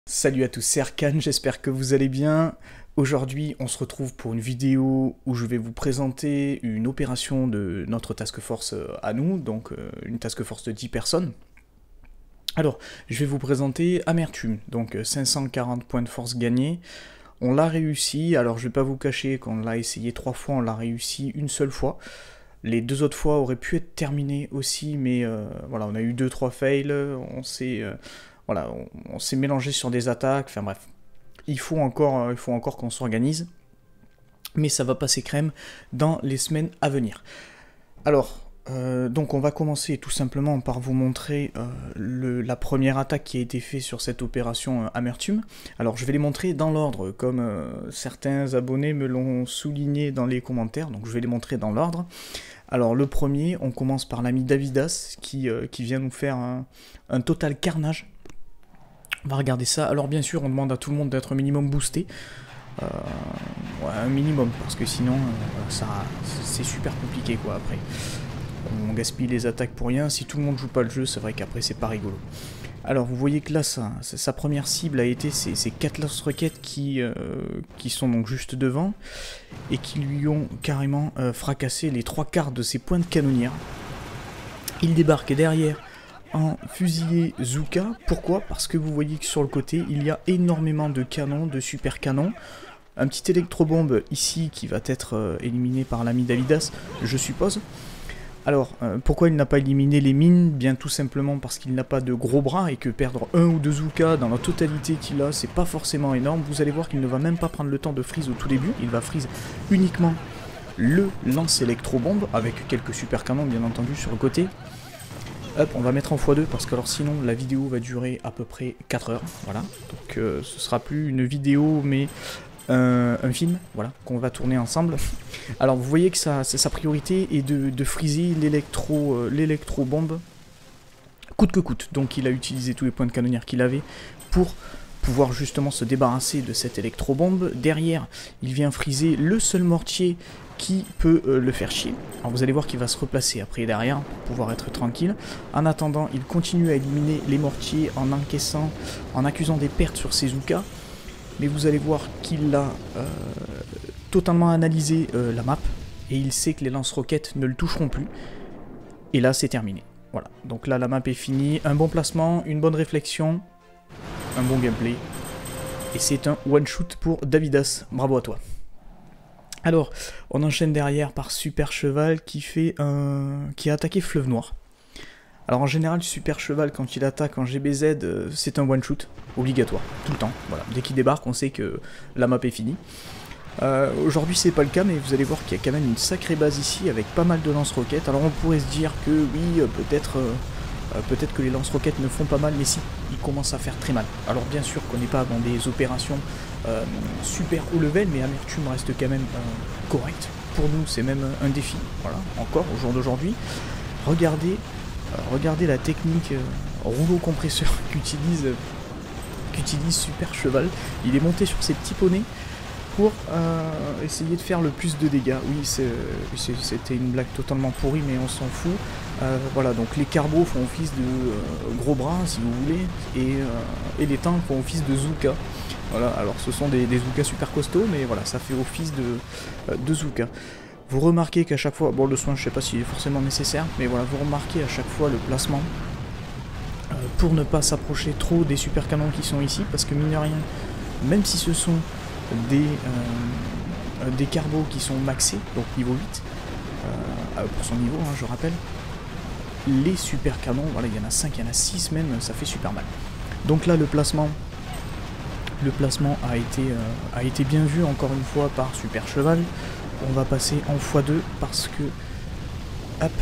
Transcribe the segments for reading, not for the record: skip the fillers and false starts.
Salut à tous, c'est Arcane, j'espère que vous allez bien. Aujourd'hui, on se retrouve pour une vidéo où je vais vous présenter une opération de notre task force à nous, donc une task force de 10 personnes. Alors, je vais vous présenter Amertume, donc 540 points de force gagnés. On l'a réussi, alors je vais pas vous cacher qu'on l'a essayé 3 fois, on l'a réussi une seule fois. Les 2 autres fois auraient pu être terminées aussi, mais voilà, on a eu 2-3 fails, on s'est... voilà, on s'est mélangé sur des attaques, enfin bref. Il faut encore qu'on s'organise, mais ça va passer crème dans les semaines à venir. Alors, donc on va commencer tout simplement par vous montrer la première attaque qui a été faite sur cette opération Amertume. Alors je vais les montrer dans l'ordre, comme certains abonnés me l'ont souligné dans les commentaires, donc je vais les montrer dans l'ordre. Alors le premier, on commence par l'ami Davidas, qui vient nous faire un total carnage. On va regarder ça. Alors bien sûr, on demande à tout le monde d'être minimum boosté. Ouais, un minimum, parce que sinon, c'est super compliqué quoi après. On gaspille les attaques pour rien. Si tout le monde joue pas le jeu, c'est vrai qu'après c'est pas rigolo. Alors vous voyez que là, sa première cible a été ces 4 lance-roquettes qui sont donc juste devant et qui lui ont carrément fracassé les 3/4 de ses points de canonnière. Il débarque derrière en fusillé Zuka. Pourquoi? Parce que vous voyez que sur le côté, il y a énormément de canons, de super canons. Un petit électrobombe ici qui va être éliminé par l'ami Davidas, je suppose. Alors, pourquoi il n'a pas éliminé les mines? Bien tout simplement parce qu'il n'a pas de gros bras et que perdre 1 ou 2 Zuka dans la totalité qu'il a, c'est pas forcément énorme. Vous allez voir qu'il ne va même pas prendre le temps de freeze au tout début, il va freeze uniquement le lance électrobombe avec quelques super canons bien entendu sur le côté. Hop, on va mettre en x2 parce que alors sinon la vidéo va durer à peu près 4 heures, voilà. Donc ce sera plus une vidéo mais un film, voilà, qu'on va tourner ensemble. Alors vous voyez que sa priorité est de freezer l'électro-bombe coûte que coûte. Donc il a utilisé tous les points de canonnière qu'il avait pour pouvoir justement se débarrasser de cette électro-bombe. Derrière, il vient freezer le seul mortier qui peut le faire chier. Alors vous allez voir qu'il va se replacer après derrière pour pouvoir être tranquille. En attendant, il continue à éliminer les mortiers en encaissant, en accusant des pertes sur ses Zuka. Mais vous allez voir qu'il a totalement analysé la map et il sait que les lance-roquettes ne le toucheront plus. Et là, c'est terminé. Voilà, donc là, la map est finie. Un bon placement, une bonne réflexion, un bon gameplay. Et c'est un one-shoot pour Davidas. Bravo à toi. Alors, on enchaîne derrière par Super Cheval qui a attaqué Fleuve Noir. Alors en général, Super Cheval, quand il attaque en GBZ, c'est un one-shoot, obligatoire, tout le temps. Voilà. Dès qu'il débarque, on sait que la map est finie. Aujourd'hui, c'est pas le cas, mais vous allez voir qu'il y a quand même une sacrée base ici, avec pas mal de lance-roquettes. Alors on pourrait se dire que oui, peut-être que les lance-roquettes ne font pas mal, mais si, ils commencent à faire très mal. Alors bien sûr qu'on n'est pas dans des opérations super haut level, mais Amertume reste quand même correct. Pour nous, c'est même un défi, voilà, encore au jour d'aujourd'hui. Regardez la technique rouleau compresseur qu'utilise Super Cheval. Il est monté sur ses petits poneys pour essayer de faire le plus de dégâts. Oui, c'était une blague totalement pourrie, mais on s'en fout. Voilà, donc les carbos font office de gros bras, si vous voulez, et les tanks font office de Zuka. Voilà, alors ce sont des Zuka super costauds, mais voilà, ça fait office de Zuka. Vous remarquez qu'à chaque fois, bon le soin je sais pas s'il est forcément nécessaire, mais voilà, vous remarquez à chaque fois le placement pour ne pas s'approcher trop des super canons qui sont ici, parce que mine de rien, même si ce sont des carbos qui sont maxés, donc niveau 8, pour son niveau, hein, je rappelle, les super canons, voilà, il y en a 5, il y en a 6 même, ça fait super mal. Donc là, le placement a été bien vu encore une fois par Super Cheval. On va passer en x2 parce que... Hop.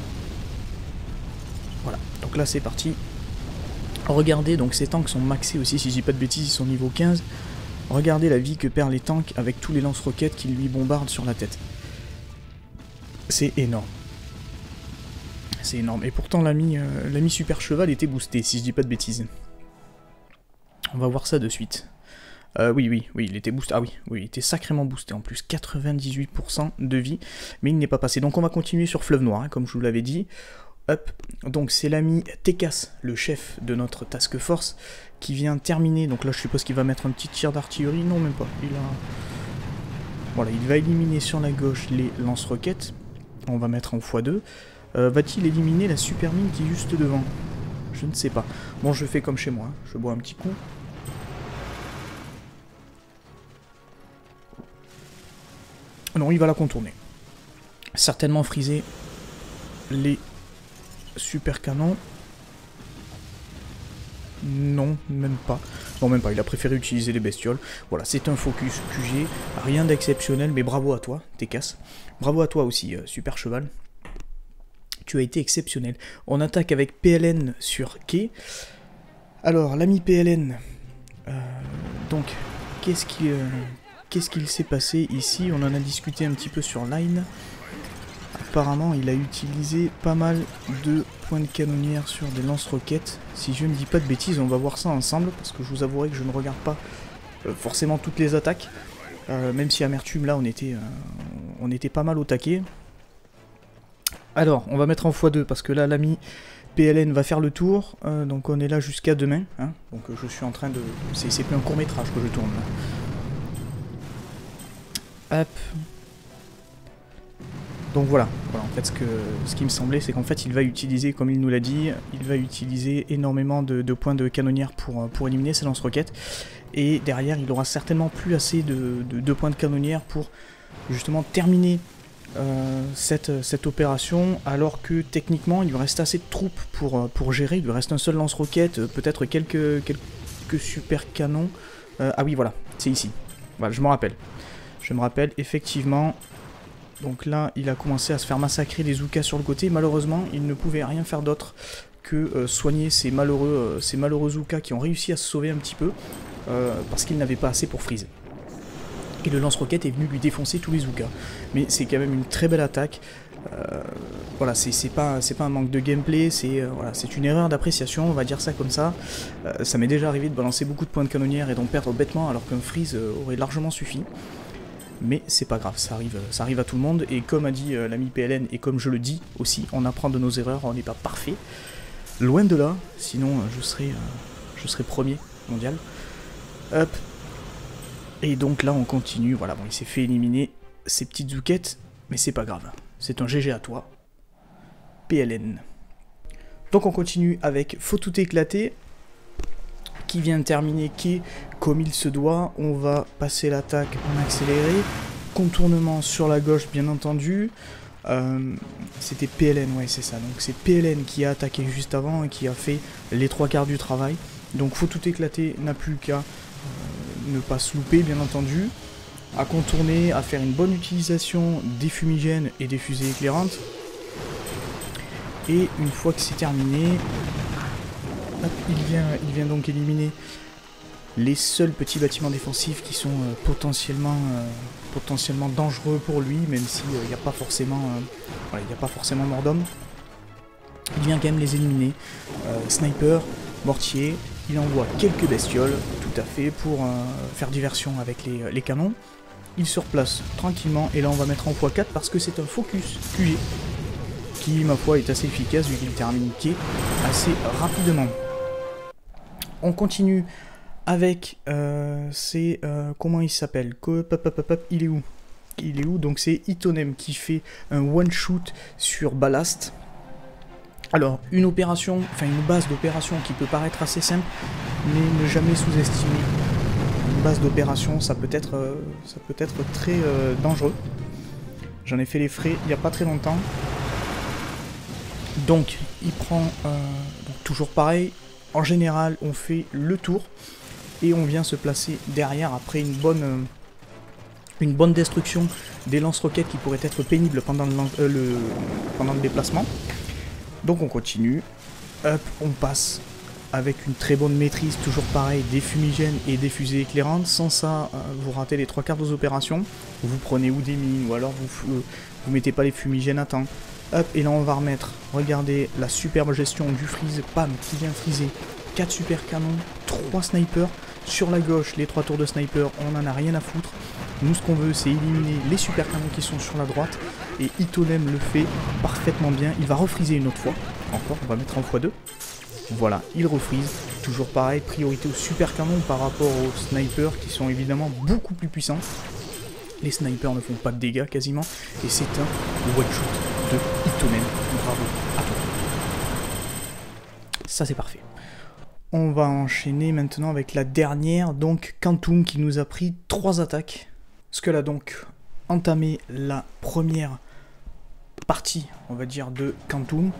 Voilà, donc là c'est parti. Regardez, donc ces tanks sont maxés aussi, si je dis pas de bêtises, ils sont niveau 15. Regardez la vie que perdent les tanks avec tous les lance-roquettes qui lui bombardent sur la tête. C'est énorme. C'est énorme. Et pourtant l'ami Super Cheval était boosté, si je dis pas de bêtises. On va voir ça de suite. Oui, il était boosté. Ah oui, il était sacrément boosté en plus. 98% de vie, mais il n'est pas passé. Donc on va continuer sur Fleuve Noir, hein, comme je vous l'avais dit. Hop. Donc c'est l'ami Tekas, le chef de notre task force, qui vient terminer. Donc là je suppose qu'il va mettre un petit tir d'artillerie. Non, même pas. Voilà, il va éliminer sur la gauche les lance-roquettes. On va mettre en x2. Va-t-il éliminer la super mine qui est juste devant? Je ne sais pas. Bon, je fais comme chez moi. Je bois un petit coup. Non, il va la contourner. Certainement friser les super canons. Non, même pas. Non, même pas. Il a préféré utiliser les bestioles. Voilà, c'est un focus QG. Rien d'exceptionnel, mais bravo à toi, Tekas. Bravo à toi aussi, super cheval. Tu as été exceptionnel. On attaque avec PLN sur quai. Alors, l'ami PLN. Donc, qu'est-ce qu'il s'est passé ici? On en a discuté un petit peu sur Line. Apparemment, il a utilisé pas mal de points de canonnière sur des lance-roquettes. Si je ne dis pas de bêtises, on va voir ça ensemble, parce que je vous avouerai que je ne regarde pas forcément toutes les attaques. Même si Amertume, là, on était pas mal au taquet. Alors, on va mettre en x2, parce que là, l'ami PLN va faire le tour. Donc on est là jusqu'à demain. Hein. Donc je suis en train de... C'est plus un court-métrage que je tourne, là. Hop. Donc voilà, en fait ce qui me semblait, c'est qu'en fait il va utiliser, comme il nous l'a dit, il va utiliser énormément de points de canonnière pour éliminer ses lance-roquettes. Et derrière il aura certainement plus assez de points de canonnière pour justement terminer cette opération, alors que techniquement il lui reste assez de troupes pour gérer. Il lui reste un seul lance-roquette, peut-être quelques super canons. Ah oui, voilà, c'est ici. Voilà, je me rappelle. Je me rappelle effectivement. Donc là, il a commencé à se faire massacrer les Zoukas sur le côté. Malheureusement, il ne pouvait rien faire d'autre que soigner ces malheureux Zoukas qui ont réussi à se sauver un petit peu, parce qu'il n'avait pas assez pour freeze. Et le lance-roquette est venu lui défoncer tous les Zoukas. Mais c'est quand même une très belle attaque. Voilà, c'est pas un manque de gameplay, c'est voilà, une erreur d'appréciation, on va dire ça comme ça. Ça m'est déjà arrivé de balancer beaucoup de points de canonnière et d'en perdre bêtement, alors qu'un freeze aurait largement suffi. Mais c'est pas grave, ça arrive à tout le monde, et comme a dit l'ami PLN, et comme je le dis aussi, on apprend de nos erreurs, on n'est pas parfait. Loin de là, sinon je serais premier mondial. Hop. Et donc là on continue, voilà, bon il s'est fait éliminer ces petites zoukettes, mais c'est pas grave, c'est un GG à toi, PLN. Donc on continue avec Faut tout éclater, qui vient de terminer quai comme il se doit. On va passer l'attaque en accéléré. Contournement sur la gauche, bien entendu. C'était PLN, ouais, c'est ça. Donc c'est PLN qui a attaqué juste avant et qui a fait les 3/4 du travail. Donc Faut tout éclater, n'a plus qu'à ne pas se louper, bien entendu. À contourner, à faire une bonne utilisation des fumigènes et des fusées éclairantes. Et une fois que c'est terminé... Hop, il vient donc éliminer les seuls petits bâtiments défensifs qui sont potentiellement dangereux pour lui, même s'il n'y a pas forcément mort d'homme. Il vient quand même les éliminer. Sniper, mortier, il envoie quelques bestioles, tout à fait, pour faire diversion avec les canons. Il se replace tranquillement, et là on va mettre en x4 parce que c'est un focus QG qui, ma foi, est assez efficace vu qu'il termine quai assez rapidement. On continue avec comment il s'appelle? Il est où? Il est où? Donc c'est Itonem qui fait un one shoot sur Ballast. Alors une opération, enfin une base d'opération qui peut paraître assez simple, mais ne jamais sous-estimer. Une base d'opération, ça peut être très dangereux. J'en ai fait les frais il n'y a pas très longtemps. Donc il prend donc, toujours pareil. En général, on fait le tour et on vient se placer derrière après une bonne destruction des lance-roquettes qui pourraient être pénibles pendant le déplacement. Donc on continue. Hop, on passe avec une très bonne maîtrise, toujours pareil, des fumigènes et des fusées éclairantes. Sans ça, vous ratez les 3/4 des opérations. Vous prenez ou des mines, ou alors vous mettez pas les fumigènes à temps. Hop, et là on va remettre, regardez la superbe gestion du freeze, pam, qui vient freezer 4 super canons, 3 snipers, sur la gauche les 3 tours de sniper, on en a rien à foutre, Nous, ce qu'on veut, c'est éliminer les super canons qui sont sur la droite, et Itonem le fait parfaitement bien. Il va refreezer une autre fois, encore, on va mettre en x2. Voilà, il refreeze. Toujours pareil, priorité aux super canons par rapport aux snipers qui sont évidemment beaucoup plus puissants. Les snipers ne font pas de dégâts quasiment, et c'est un one shot de Itonem. Bravo à toi. Ça c'est parfait. On va enchaîner maintenant avec la dernière, donc Quantum qui nous a pris 3 attaques. Skull a donc entamé la première partie, on va dire, de Quantum.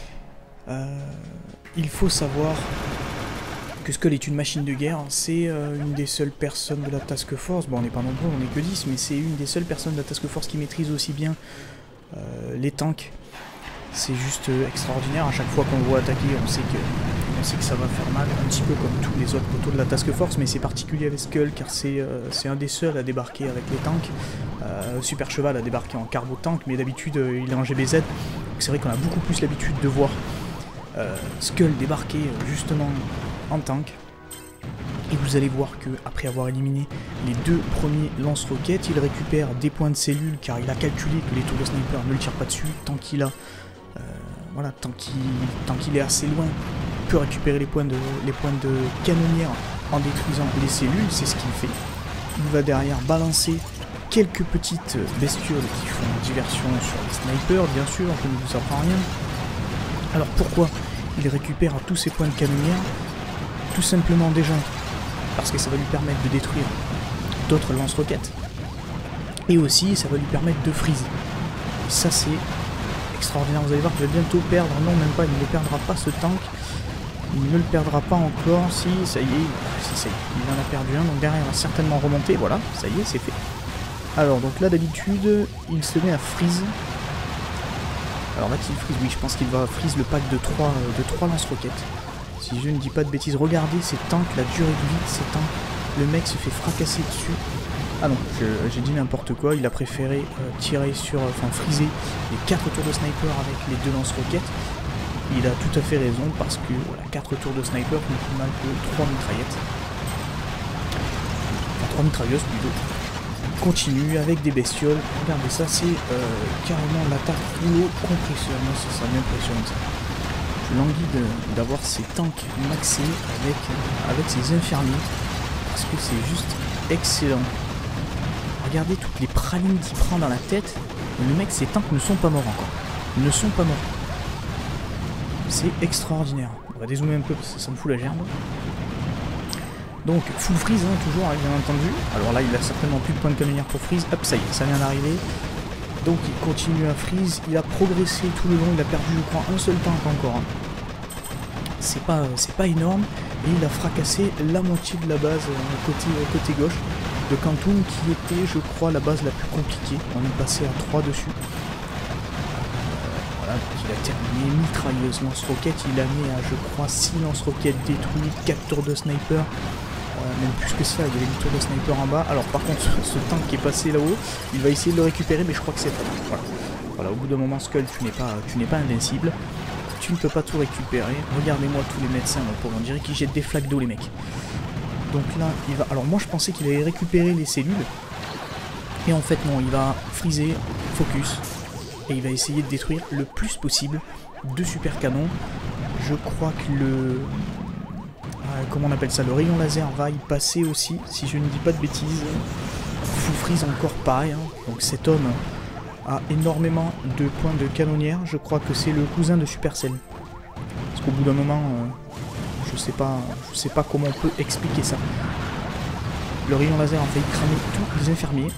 Il faut savoir que Skull est une machine de guerre, c'est une des seules personnes de la Task Force, bon on n'est pas nombreux, on n'est que 10, mais c'est une des seules personnes de la Task Force qui maîtrise aussi bien les tanks. C'est juste extraordinaire, à chaque fois qu'on le voit attaquer, on sait que ça va faire mal, un petit peu comme tous les autres poteaux de la Task Force, mais c'est particulier avec Skull car c'est un des seuls à débarquer avec les tanks. Super Cheval a débarqué en carbo tank, mais d'habitude il est en GBZ, donc c'est vrai qu'on a beaucoup plus l'habitude de voir Skull débarquer justement en tank. Et vous allez voir que après avoir éliminé les 2 premiers lance-roquettes, il récupère des points de cellule car il a calculé que les tours de sniper ne le tirent pas dessus tant qu'il a voilà, tant qu'il est assez loin, il peut récupérer les points de canonnière en détruisant les cellules, c'est ce qu'il fait. Il va derrière balancer quelques petites bestioles qui font diversion sur les snipers, bien sûr, je ne vous apprends rien. Alors pourquoi il récupère tous ces points de canonnière? Tout simplement déjà parce que ça va lui permettre de détruire d'autres lance-roquettes, et aussi ça va lui permettre de freeze. Et ça c'est extraordinaire, vous allez voir qu'il va bientôt perdre, non même pas, il ne le perdra pas ce tank, il ne le perdra pas encore, si ça y est, il en a perdu un, donc derrière il va certainement remonter, voilà, ça y est, c'est fait. Alors donc là d'habitude, il se met à freeze. Alors va-t-il freeze? Oui, je pense qu'il va freeze le pack de 3 lance-roquettes. Si je ne dis pas de bêtises, regardez ces tanks, la durée de vie de ces tanks, le mec se fait fracasser dessus. Ah non, j'ai dit n'importe quoi, il a préféré tirer sur, freezer les 4 tours de sniper avec les 2 lance-roquettes. Il a tout à fait raison parce que voilà, 4 tours de sniper font plus mal que 3 mitraillettes. Enfin 3 mitrailleuses plutôt. Il continue avec des bestioles. Regardez ça, c'est carrément l'attaque rouleau compresseur. Moi ça m'impressionne ça. Je languis d'avoir ces tanks maxés avec ces infirmiers parce que c'est juste excellent. Regardez toutes les pralines qu'il prend dans la tête. Le mec, ces tanks ne sont pas morts encore. Ils ne sont pas morts. C'est extraordinaire. On va dézoomer un peu parce que ça me fout la gerbe. Donc, full freeze, hein, toujours, bien entendu. Alors là, il a certainement plus de points de canonnière pour freeze. Hop, ça y est, ça vient d'arriver. Donc, il continue à freeze. Il a progressé tout le long. Il a perdu, je crois, un seul tank encore. Hein. C'est pas énorme. Et il a fracassé la moitié de la base côté gauche de Quantum, qui était, je crois, la base la plus compliquée. On est passé à 3 dessus. Voilà, donc il a terminé mitrailleuse, lance-roquette. Il a mis à, je crois, 6 lance-roquettes détruites, 4 tours de sniper. Même plus que ça, il y avait 8 tours de sniper en bas. Alors par contre, ce tank qui est passé là-haut, il va essayer de le récupérer, mais je crois que c'est pas bon. Voilà, au bout d'un moment, Skull, tu n'es pas invincible. Tu ne peux pas tout récupérer. Regardez-moi tous les médecins, on dirait qu'ils jettent des flaques d'eau, les mecs. Donc là, il va... Alors moi, je pensais qu'il allait récupérer les cellules. Et en fait, non, il va freezer, focus. Et il va essayer de détruire le plus possible de super canons. Je crois que le... comment on appelle ça? Le rayon laser va y passer aussi, si je ne dis pas de bêtises. Full freeze encore pareil. Hein. Donc cet homme a énormément de points de canonnière. Je crois que c'est le cousin de Supercell. Parce qu'au bout d'un moment... Je sais pas comment on peut expliquer ça. Le rayon laser a failli cramer tous les infirmiers.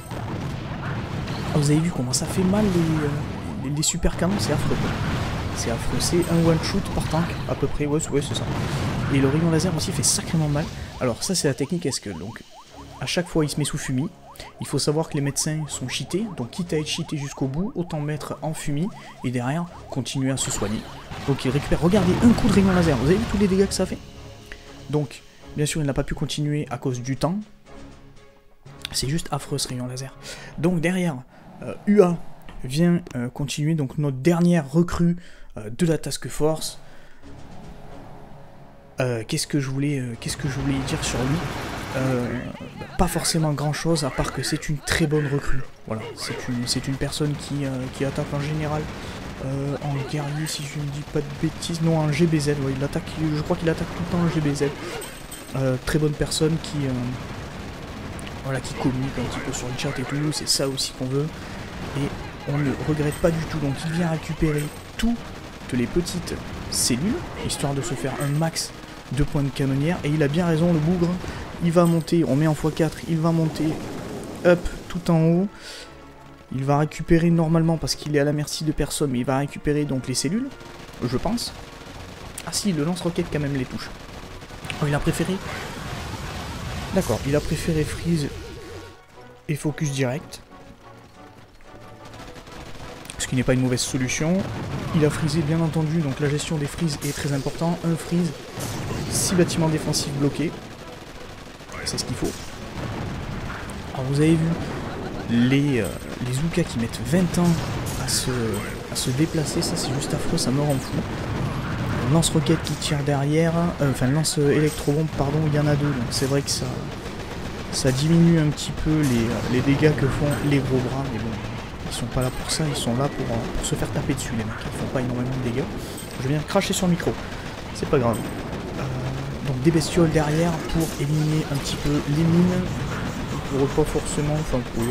Ah, vous avez vu comment ça fait mal les super canons, c'est affreux. C'est affreux, c'est un one shoot par tank à peu près, ouais c'est ça. Et le rayon laser aussi fait sacrément mal. Alors ça c'est la technique Skull, donc à chaque fois il se met sous fumée. Il faut savoir que les médecins sont cheatés, donc quitte à être cheaté jusqu'au bout, autant mettre en fumée et derrière continuer à se soigner. Donc il récupère, regardez, un coup de rayon laser, vous avez vu tous les dégâts que ça fait? Donc, bien sûr il n'a pas pu continuer à cause du temps. C'est juste affreux ce rayon laser. Donc derrière, UA vient continuer, donc notre dernière recrue de la Task Force. Qu'est-ce que je voulais dire sur lui? pas forcément grand chose, à part que c'est une très bonne recrue. Voilà, c'est une personne qui attaque en général en guerrier, si je ne dis pas de bêtises, non, en GBZ, ouais, il attaque, je crois qu'il attaque tout le temps en GBZ. Très bonne personne voilà, qui communique un petit peu sur le chat et tout, c'est ça aussi qu'on veut. Et on ne regrette pas du tout, donc il vient récupérer toutes les petites cellules, histoire de se faire un max de points de canonnière, et il a bien raison, le bougre, il va monter, on met en x4, il va monter, up, tout en haut, il va récupérer normalement, parce qu'il est à la merci de personne, mais il va récupérer donc les cellules, je pense. Ah si, le lance-roquette quand même les touche. Oh, il a préféré... D'accord, il a préféré freeze et focus direct. Ce qui n'est pas une mauvaise solution. Il a freezé bien entendu, donc la gestion des freezes est très important. Un freeze, 6 bâtiments défensifs bloqués. C'est ce qu'il faut. Alors vous avez vu les Zoukas qui mettent 20 ans à se déplacer, ça c'est juste affreux, ça me rend fou. Lance-roquette qui tire derrière, enfin lance-électrobombe, pardon, il y en a deux, donc c'est vrai que ça diminue un petit peu les dégâts que font les gros bras, mais bon, ils sont pas là pour ça, ils sont là pour se faire taper dessus, les mecs, ils font pas énormément de dégâts. Je viens de cracher sur le micro, c'est pas grave. Donc des bestioles derrière pour éliminer un petit peu les mines, pour pas forcément, enfin pour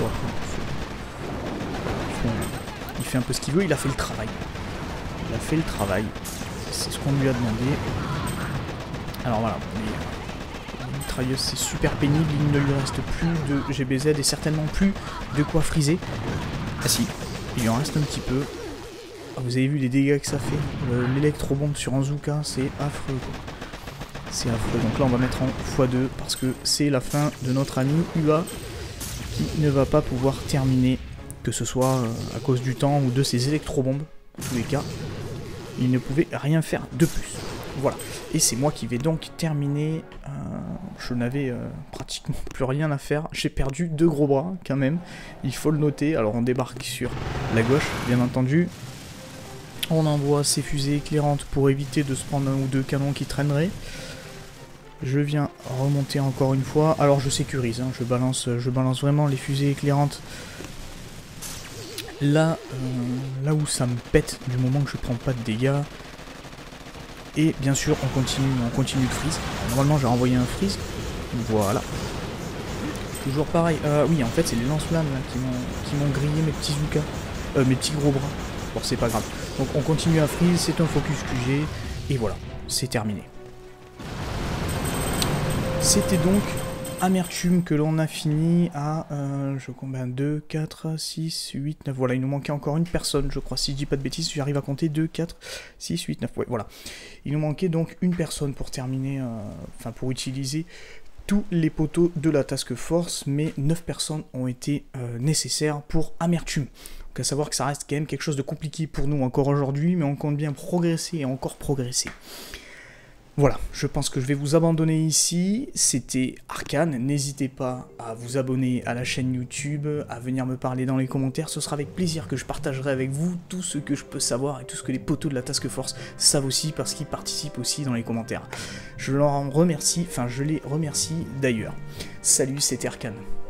il fait un peu ce qu'il veut, il a fait le travail. Il a fait le travail. C'est ce qu'on lui a demandé. Alors voilà, les mitrailleuses c'est super pénible, il ne lui reste plus de GBZ et certainement plus de quoi friser. Ah si, il en reste un petit peu. Ah, vous avez vu les dégâts que ça fait. L'électrobombe sur Anzuka, c'est affreux quoi. C'est affreux. Donc là on va mettre en x2 parce que c'est la fin de notre ami UA qui ne va pas pouvoir terminer, que ce soit à cause du temps ou de ses électrobombes, en tous les cas. Il ne pouvait rien faire de plus. Voilà. Et c'est moi qui vais donc terminer. Je n'avais pratiquement plus rien à faire. J'ai perdu 2 gros bras quand même. Il faut le noter. Alors on débarque sur la gauche, bien entendu. On envoie ses fusées éclairantes pour éviter de se prendre un ou deux canons qui traîneraient. Je viens remonter encore une fois. Alors je sécurise. Hein. Je balance vraiment les fusées éclairantes. Là où ça me pète du moment que je prends pas de dégâts. Et bien sûr on continue de freeze. Normalement j'ai renvoyé un freeze. Voilà. Toujours pareil. Oui en fait c'est les lance-flammes qui m'ont grillé mes petits Zoukas. Mes petits gros bras. Bon c'est pas grave. Donc on continue à freeze, c'est un focus QG. Et voilà, c'est terminé. C'était donc Amertume que l'on a fini à, je combien 2, 4, 6, 8, 9, voilà, il nous manquait encore une personne, je crois, si je dis pas de bêtises, j'arrive à compter 2, 4, 6, 8, 9, ouais, voilà. Il nous manquait donc une personne pour terminer, enfin pour utiliser tous les poteaux de la task force, mais 9 personnes ont été nécessaires pour Amertume. Donc à savoir que ça reste quand même quelque chose de compliqué pour nous encore aujourd'hui, mais on compte bien progresser et encore progresser. Voilà, je pense que je vais vous abandonner ici, c'était Arcane, n'hésitez pas à vous abonner à la chaîne YouTube, à venir me parler dans les commentaires, ce sera avec plaisir que je partagerai avec vous tout ce que je peux savoir et tout ce que les poteaux de la Task Force savent aussi parce qu'ils participent aussi dans les commentaires. Je leur en remercie, enfin je les remercie d'ailleurs. Salut, c'était Arcane.